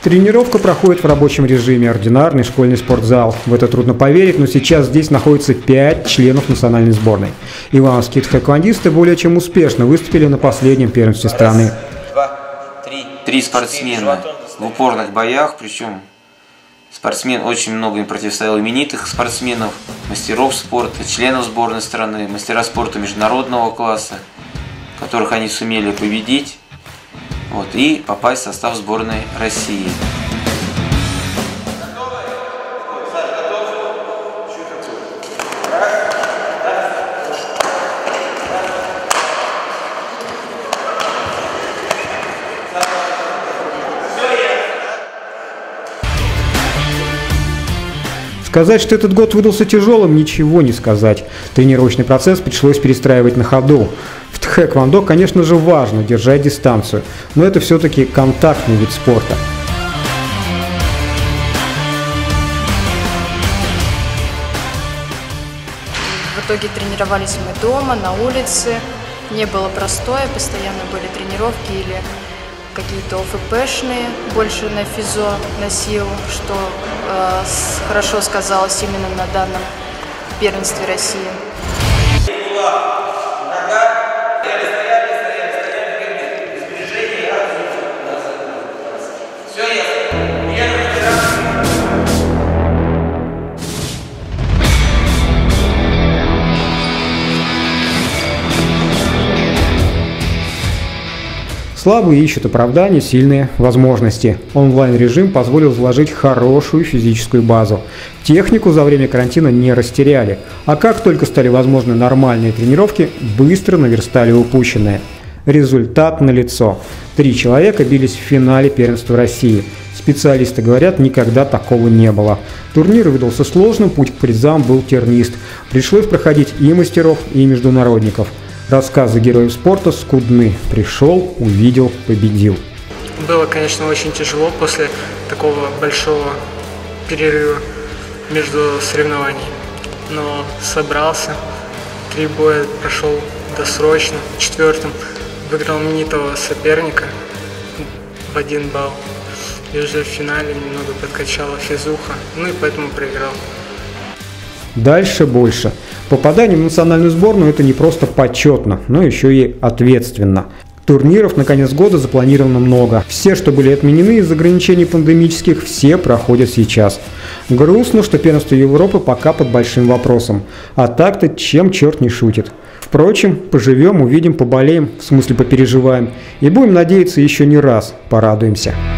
Тренировка проходит в рабочем режиме, ординарный школьный спортзал. В это трудно поверить, но сейчас здесь находится 5 членов национальной сборной. Ивановские тхэквондисты более чем успешно выступили на последнем первенстве страны. 3 спортсмена в упорных боях, причем спортсмен очень много им противостоял именитых спортсменов, мастеров спорта, членов сборной страны, мастера спорта международного класса, которых они сумели победить. И попасть в состав сборной России. Сказать, что этот год выдался тяжелым, ничего не сказать. Тренировочный процесс пришлось перестраивать на ходу. В тхэквондо, конечно же, важно держать дистанцию, но это все-таки контактный вид спорта. В итоге тренировались мы дома, на улице. Не было простое, постоянно были тренировки или какие-то ОФПшные, больше на физо, на силу, что хорошо сказалось именно на данном первенстве России. Слабые ищут оправдания, сильные – возможности. Онлайн-режим позволил заложить хорошую физическую базу. Технику за время карантина не растеряли. А как только стали возможны нормальные тренировки, быстро наверстали упущенное. Результат налицо. 3 человека бились в финале первенства России. Специалисты говорят, никогда такого не было. Турнир выдался сложным, путь к призам был тернист. Пришлось проходить и мастеров, и международников. Рассказы героев спорта скудны. Пришел, увидел, победил. Было, конечно, очень тяжело после такого большого перерыва между соревнованиями. Но собрался, 3 боя прошел досрочно. 4-м выиграл именитого соперника в 1 балл. И уже в финале немного подкачала физуха, и поэтому проиграл. Дальше больше. Попадание в национальную сборную – это не просто почетно, но еще и ответственно. Турниров на конец года запланировано много. Все, что были отменены из ограничений пандемических, все проходят сейчас. Грустно, что первенство Европы пока под большим вопросом. А так-то чем черт не шутит. Впрочем, поживем, увидим, поболеем, в смысле попереживаем. И будем надеяться, еще не раз порадуемся.